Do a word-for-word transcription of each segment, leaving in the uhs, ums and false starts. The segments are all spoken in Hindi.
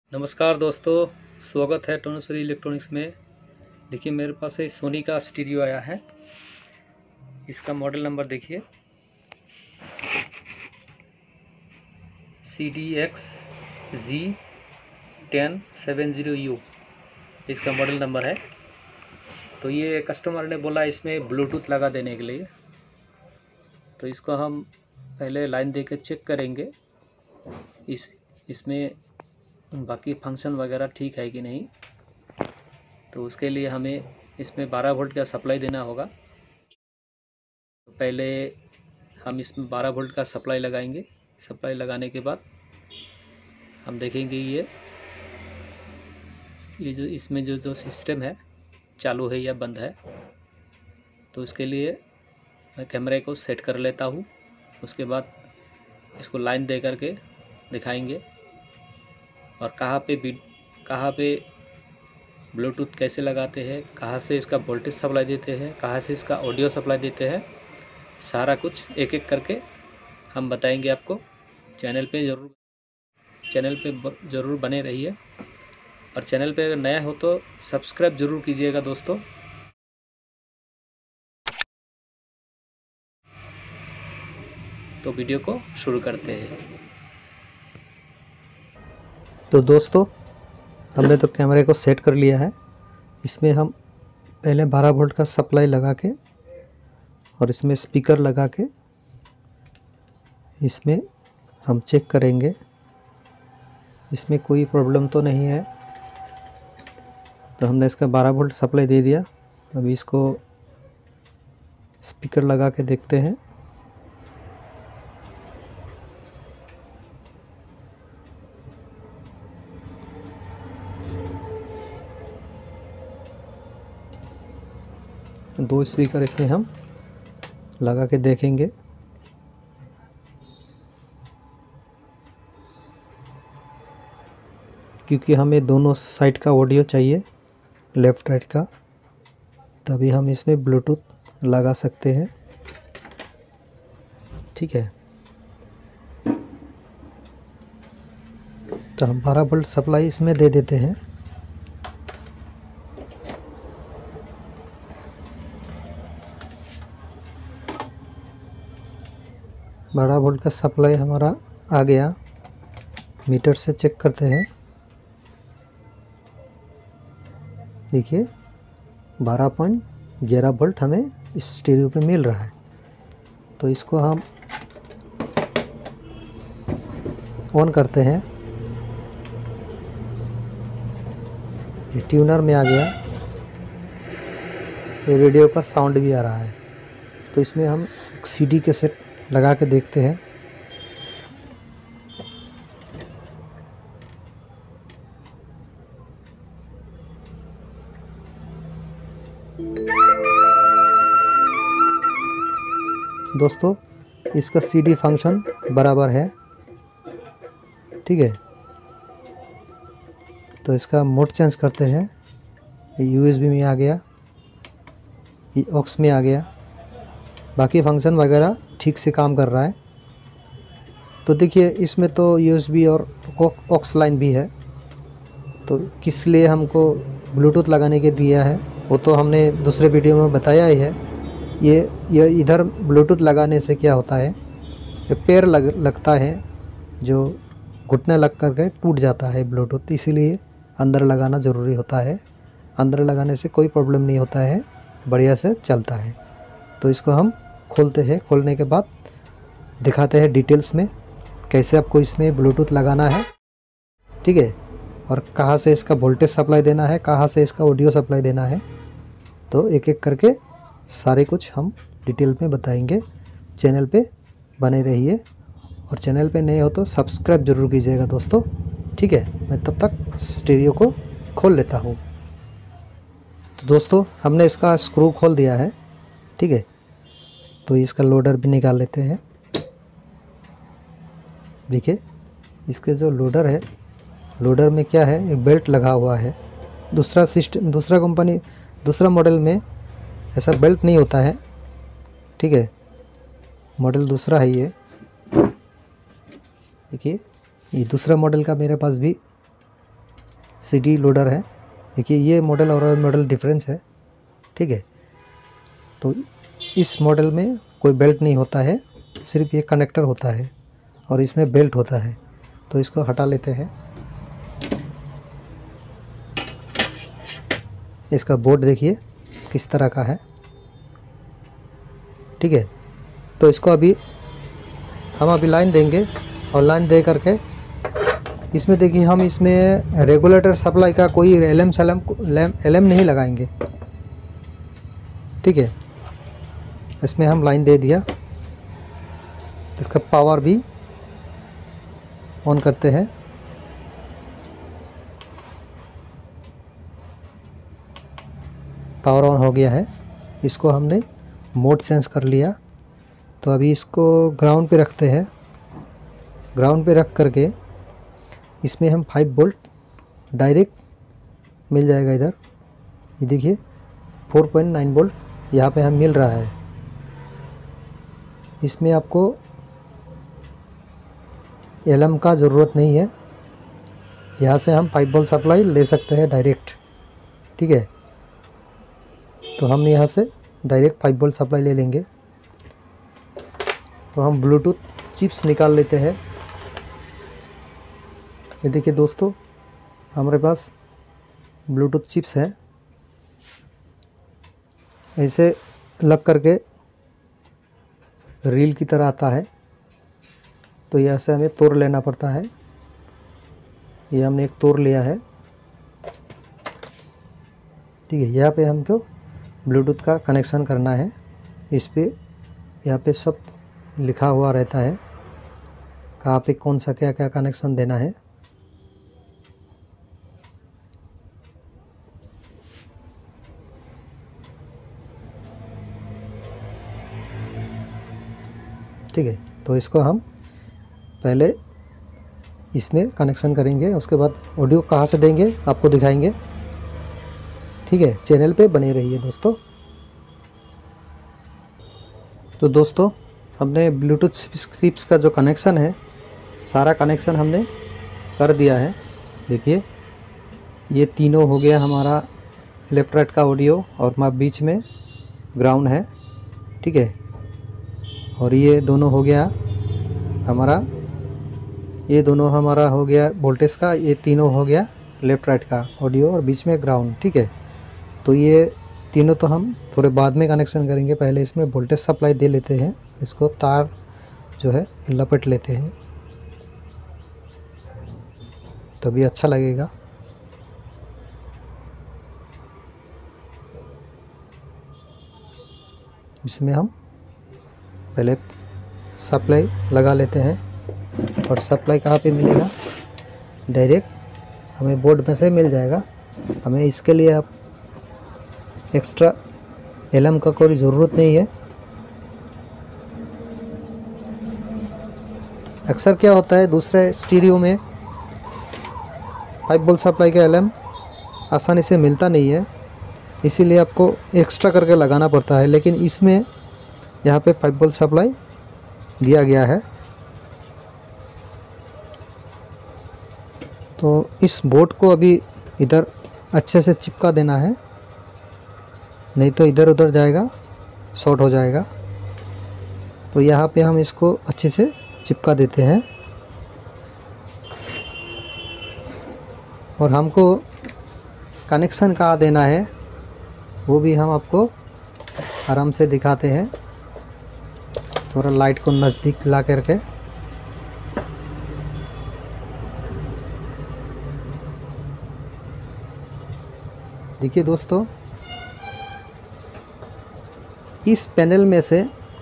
नमस्कार दोस्तों, स्वागत है टोनूश्री इलेक्ट्रॉनिक्स में। देखिए मेरे पास है सोनी का स्टीरियो आया है। इसका मॉडल नंबर देखिए C D X G ten seven zero U इसका मॉडल नंबर है। तो ये कस्टमर ने बोला इसमें ब्लूटूथ लगा देने के लिए, तो इसको हम पहले लाइन देकर चेक करेंगे इस इसमें बाकी फंक्शन वगैरह ठीक है कि नहीं। तो उसके लिए हमें इसमें बारह वोल्ट का सप्लाई देना होगा। तो पहले हम इसमें बारह वोल्ट का सप्लाई लगाएंगे। सप्लाई लगाने के बाद हम देखेंगे ये ये जो इसमें जो जो सिस्टम है चालू है या बंद है। तो उसके लिए मैं कैमरे को सेट कर लेता हूँ। उसके बाद इसको लाइन दे करके दिखाएंगे और कहाँ पे भी कहाँ पे ब्लूटूथ कैसे लगाते हैं, कहाँ से इसका वोल्टेज सप्लाई देते हैं, कहाँ से इसका ऑडियो सप्लाई देते हैं, सारा कुछ एक एक करके हम बताएंगे आपको। चैनल पे ज़रूर चैनल पे ज़रूर बने रहिए और चैनल पे अगर नया हो तो सब्सक्राइब ज़रूर कीजिएगा दोस्तों। तो वीडियो को शुरू करते हैं। तो दोस्तों हमने तो कैमरे को सेट कर लिया है। इसमें हम पहले बारह वोल्ट का सप्लाई लगा के और इसमें स्पीकर लगा के इसमें हम चेक करेंगे इसमें कोई प्रॉब्लम तो नहीं है। तो हमने इसका बारह वोल्ट सप्लाई दे दिया। अभी इसको स्पीकर लगा के देखते हैं। दो स्पीकर इसमें हम लगा के देखेंगे। क्योंकि हमें दोनों साइड का ऑडियो चाहिए, लेफ़्ट राइट का, तभी हम इसमें ब्लूटूथ लगा सकते हैं। ठीक है, तो हम बारह वोल्ट सप्लाई इसमें दे देते हैं। बारह वोल्ट का सप्लाई हमारा आ गया। मीटर से चेक करते हैं। देखिए बारह पॉइंट ग्यारह वोल्ट हमें इस स्टीरियो पे मिल रहा है। तो इसको हम ऑन करते हैं। ये ट्यूनर में आ गया। ये रेडियो का साउंड भी आ रहा है। तो इसमें हम एक सीडी के सेट लगा के देखते हैं। दोस्तों इसका सीडी फंक्शन बराबर है। ठीक है, तो इसका मोड चेंज करते हैं। ये यूएसबी में आ गया, ये ऑक्स में आ गया। बाकी फंक्शन वगैरह ठीक से काम कर रहा है। तो देखिए इसमें तो यूएसबी और ऑक्स लाइन भी है। तो किस लिए हमको ब्लूटूथ लगाने के दिया है वो तो हमने दूसरे वीडियो में बताया ही है। ये ये इधर ब्लूटूथ लगाने से क्या होता है, ये पैर लग लगता है, जो घुटने लग करके टूट जाता है ब्लूटूथ। इसीलिए अंदर लगाना ज़रूरी होता है। अंदर लगाने से कोई प्रॉब्लम नहीं होता है, बढ़िया से चलता है। तो इसको हम खोलते हैं। खोलने के बाद दिखाते हैं डिटेल्स में कैसे आपको इसमें ब्लूटूथ लगाना है। ठीक है, और कहाँ से इसका वोल्टेज सप्लाई देना है, कहाँ से इसका ऑडियो सप्लाई देना है। तो एक एक करके सारे कुछ हम डिटेल में बताएंगे। चैनल पे बने रहिए और चैनल पे नए हो तो सब्सक्राइब ज़रूर कीजिएगा दोस्तों। ठीक है, मैं तब तक स्टीरियो को खोल लेता हूँ। तो दोस्तों हमने इसका स्क्रू खोल दिया है। ठीक है, तो इसका लोडर भी निकाल लेते हैं। देखिए इसके जो लोडर है, लोडर में क्या है, एक बेल्ट लगा हुआ है। दूसरा सिस्टम दूसरा कंपनी दूसरा मॉडल में ऐसा बेल्ट नहीं होता है। ठीक है, मॉडल दूसरा है ये। देखिए ये दूसरा मॉडल का मेरे पास भी सीडी लोडर है। देखिए ये मॉडल और मॉडल डिफरेंस है, ठीक है। तो इस मॉडल में कोई बेल्ट नहीं होता है, सिर्फ ये कनेक्टर होता है और इसमें बेल्ट होता है। तो इसको हटा लेते हैं। इसका बोर्ड देखिए किस तरह का है, ठीक है। तो इसको अभी हम अभी लाइन देंगे और लाइन दे करके इसमें देखिए हम इसमें रेगुलेटर सप्लाई का कोई एलएम सलम एलएम नहीं लगाएंगे, ठीक है। इसमें हम लाइन दे दिया। इसका पावर भी ऑन करते हैं। पावर ऑन हो गया है। इसको हमने मोड सेंस कर लिया। तो अभी इसको ग्राउंड पे रखते हैं। ग्राउंड पे रख करके इसमें हम फाइव वोल्ट डायरेक्ट मिल जाएगा। इधर ये देखिए फोर पॉइंट नाइन वोल्ट यहाँ पे हम मिल रहा है। इसमें आपको एलएम का ज़रूरत नहीं है। यहाँ से हम फाइव वोल्ट सप्लाई ले सकते हैं डायरेक्ट, ठीक है। तो हम यहाँ से डायरेक्ट फाइव वोल्ट सप्लाई ले लेंगे। तो हम ब्लूटूथ चिप्स निकाल लेते हैं। ये देखिए दोस्तों, हमारे पास ब्लूटूथ चिप्स है। ऐसे लग करके रील की तरह आता है। तो यहाँ से हमें तोड़ लेना पड़ता है। ये हमने एक तोड़ लिया है, ठीक है। यहाँ पे हमको ब्लूटूथ का कनेक्शन करना है। इस पे यहाँ पे सब लिखा हुआ रहता है कहाँ पे कौन सा क्या क्या कनेक्शन देना है। ठीक है। तो इसको हम पहले इसमें कनेक्शन करेंगे, उसके बाद ऑडियो कहाँ से देंगे आपको दिखाएंगे, ठीक है। चैनल पे बने रहिए दोस्तों। तो दोस्तों हमने ब्लूटूथ चिप्स का जो कनेक्शन है सारा कनेक्शन हमने कर दिया है। देखिए ये तीनों हो गया हमारा लेफ्ट राइट का ऑडियो और बीच में ग्राउंड है, ठीक है। और ये दोनों हो गया हमारा ये दोनों हमारा हो गया वोल्टेज का। ये तीनों हो गया लेफ्ट राइट का ऑडियो और बीच में ग्राउंड, ठीक है। तो ये तीनों तो हम थोड़े बाद में कनेक्शन करेंगे। पहले इसमें वोल्टेज सप्लाई दे लेते हैं। इसको तार जो है लपेट लेते हैं, तभी अच्छा लगेगा। इसमें हम पहले सप्लाई लगा लेते हैं। और सप्लाई कहाँ पे मिलेगा, डायरेक्ट हमें बोर्ड में से मिल जाएगा। हमें इसके लिए आप एक्स्ट्रा एलएम का कोई ज़रूरत नहीं है। अक्सर क्या होता है दूसरे स्टीरियो में फाइव वोल्ट सप्लाई का एलएम आसानी से मिलता नहीं है, इसीलिए आपको एक्स्ट्रा करके लगाना पड़ता है। लेकिन इसमें यहाँ पे फाइव वोल्ट सप्लाई दिया गया है। तो इस बोर्ड को अभी इधर अच्छे से चिपका देना है, नहीं तो इधर उधर जाएगा, शॉर्ट हो जाएगा। तो यहाँ पे हम इसको अच्छे से चिपका देते हैं। और हमको कनेक्शन कहाँ देना है वो भी हम आपको आराम से दिखाते हैं। थोड़ा लाइट को नज़दीक ला करके देखिए दोस्तों, इस पैनल में से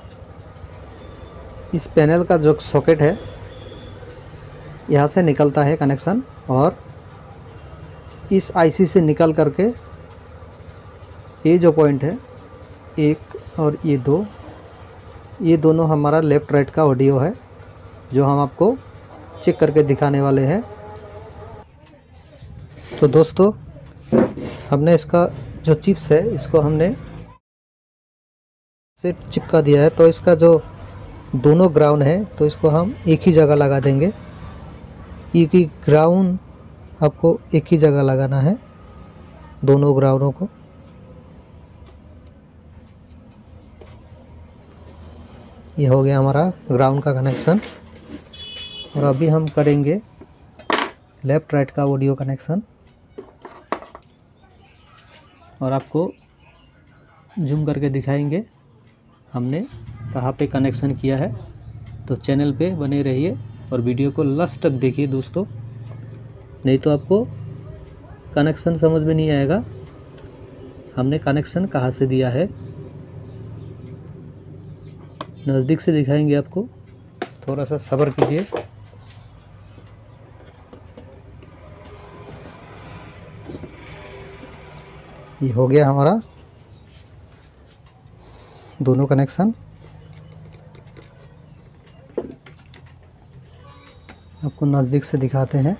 इस पैनल का जो सॉकेट है यहाँ से निकलता है कनेक्शन, और इस आईसी से निकल करके ये जो पॉइंट है एक और ये दो, ये दोनों हमारा लेफ़्ट राइट का ऑडियो है जो हम आपको चेक करके दिखाने वाले हैं। तो दोस्तों हमने इसका जो चिप्स है इसको हमने से चिपका दिया है। तो इसका जो दोनों ग्राउंड है तो इसको हम एक ही जगह लगा देंगे। एक ही ग्राउंड आपको एक ही जगह लगाना है दोनों ग्राउंडों को। ये हो गया हमारा ग्राउंड का कनेक्शन। और अभी हम करेंगे लेफ़्ट राइट का ऑडियो कनेक्शन। और आपको जूम करके दिखाएंगे हमने कहाँ पे कनेक्शन किया है। तो चैनल पे बने रहिए और वीडियो को लास्ट तक देखिए दोस्तों, नहीं तो आपको कनेक्शन समझ में नहीं आएगा हमने कनेक्शन कहाँ से दिया है। नज़दीक से दिखाएंगे आपको, थोड़ा सा सब्र कीजिए। ये हो गया हमारा दोनों कनेक्शन। आपको नज़दीक से दिखाते हैं।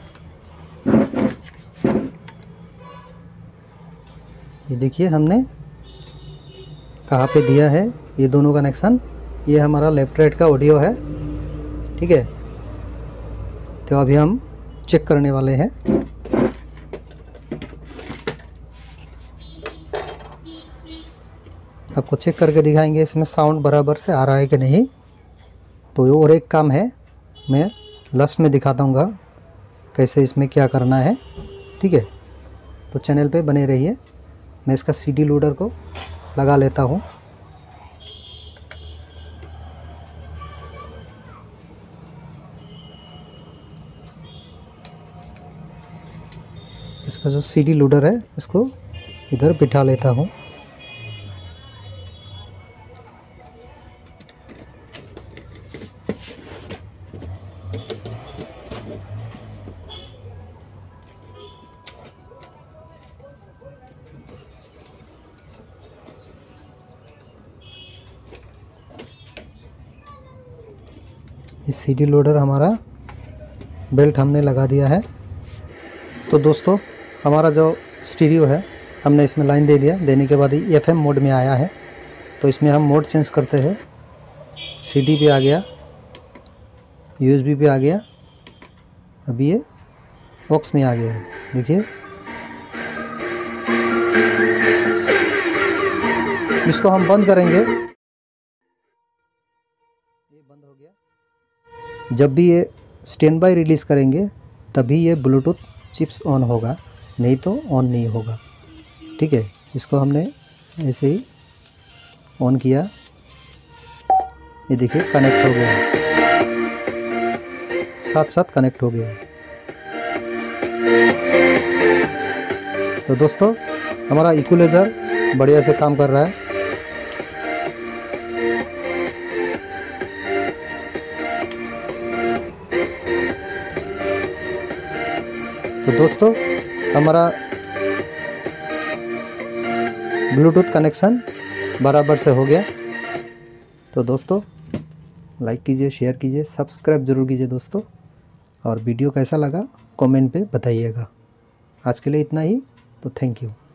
ये देखिए हमने कहाँ पे दिया है ये दोनों कनेक्शन। ये हमारा लेफ्ट राइट का ऑडियो है, ठीक है। तो अभी हम चेक करने वाले हैं। आपको चेक करके दिखाएंगे इसमें साउंड बराबर से आ रहा है कि नहीं। तो और एक काम है, मैं लास्ट में दिखाता हूँ कैसे इसमें क्या करना है, ठीक है। तो चैनल पे बने रहिए। मैं इसका सीडी लोडर को लगा लेता हूँ। इसका जो सीडी लोडर है इसको इधर बिठा लेता हूँ। इस सीडी लोडर हमारा बेल्ट हमने लगा दिया है। तो दोस्तों हमारा जो स्टीरियो है हमने इसमें लाइन दे दिया। देने के बाद ये एफएम मोड में आया है। तो इसमें हम मोड चेंज करते हैं। सीडी पे आ गया, यूएसबी पे आ गया, अभी ये ऑक्स में आ गया है। देखिए इसको हम बंद करेंगे। ये बंद हो गया। जब भी ये स्टैंड बाय रिलीज़ करेंगे तभी ये ब्लूटूथ चिप्स ऑन होगा, नहीं तो ऑन नहीं होगा, ठीक है। इसको हमने ऐसे ही ऑन किया, ये देखिए कनेक्ट हो गया, साथ साथ कनेक्ट हो गया। तो दोस्तों हमारा इक्वलाइजर बढ़िया से काम कर रहा है। तो दोस्तों हमारा ब्लूटूथ कनेक्शन बराबर से हो गया। तो दोस्तों लाइक कीजिए, शेयर कीजिए, सब्सक्राइब जरूर कीजिए दोस्तों। और वीडियो कैसा लगा कमेंट पे बताइएगा। आज के लिए इतना ही। तो थैंक यू।